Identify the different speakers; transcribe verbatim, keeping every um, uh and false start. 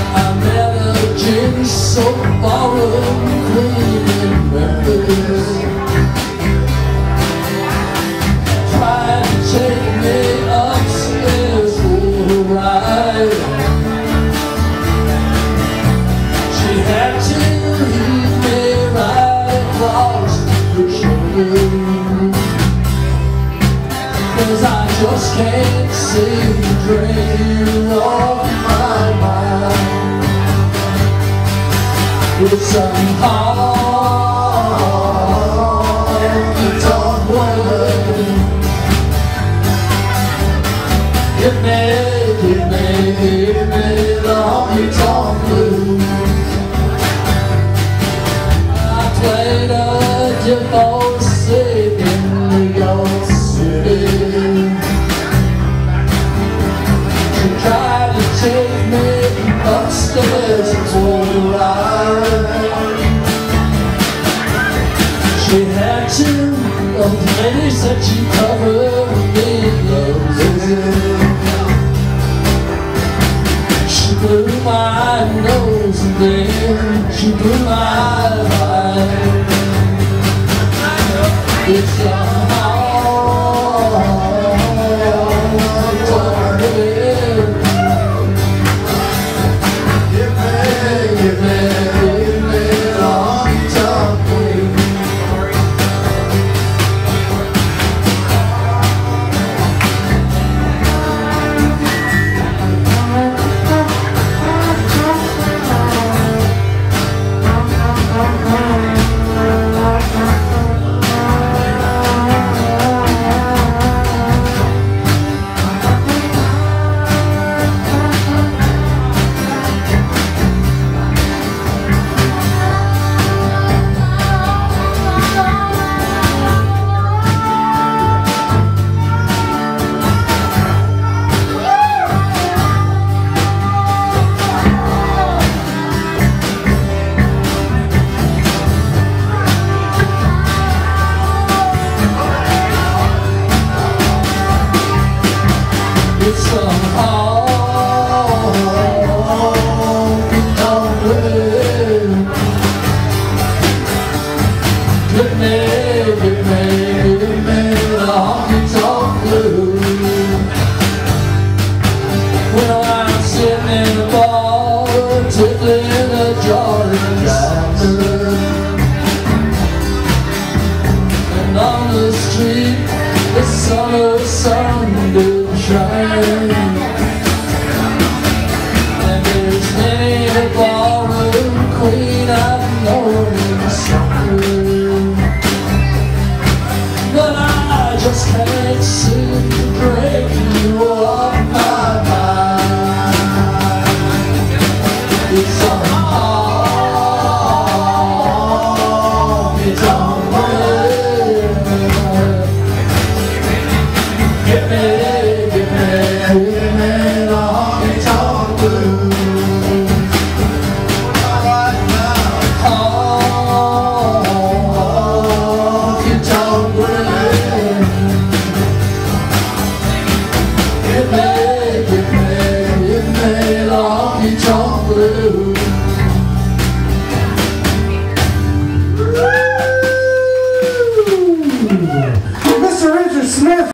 Speaker 1: I met a gin soap ballroom queen in Memphis. Tried to take me upstairs for a ride. She had to lead me right across the shoulder, 'cause I just can't seem to drain you off my mind. It's a honky-tonk woman. Give me, give me, give me the honky-tonk blues. I played a divorce in New York City. She tried to take me upstairs for a ride. She had to, the lady said she covered me in roses. She blew my nose and then she blew my mind. It's a honky-tonk woman. Give me, give me, give me the honky-tonk queen. It's a honky-tonk woman. Give me, give me, give me the honky-tonk blues. When I'm sitting in the bar, tickling a jar of laughter, and on the street the summer sun did shine. And there's many a ballroom queen I've known in summer, but I just can't seem to break you off my mind. It's a honky-tonk woman. Give me, give me, give me the honky-tonk blues. Honky-tonk woman. Give me